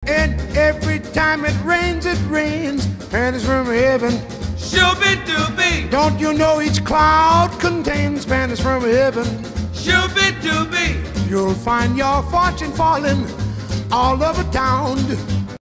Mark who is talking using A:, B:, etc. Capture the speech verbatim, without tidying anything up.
A: And every time it rains, it rains pennies from heaven.
B: Shooby-dooby,
A: Don't you know each cloud contains pennies from heaven?
B: shooby-dooby,
A: You'll find your fortune falling all over town.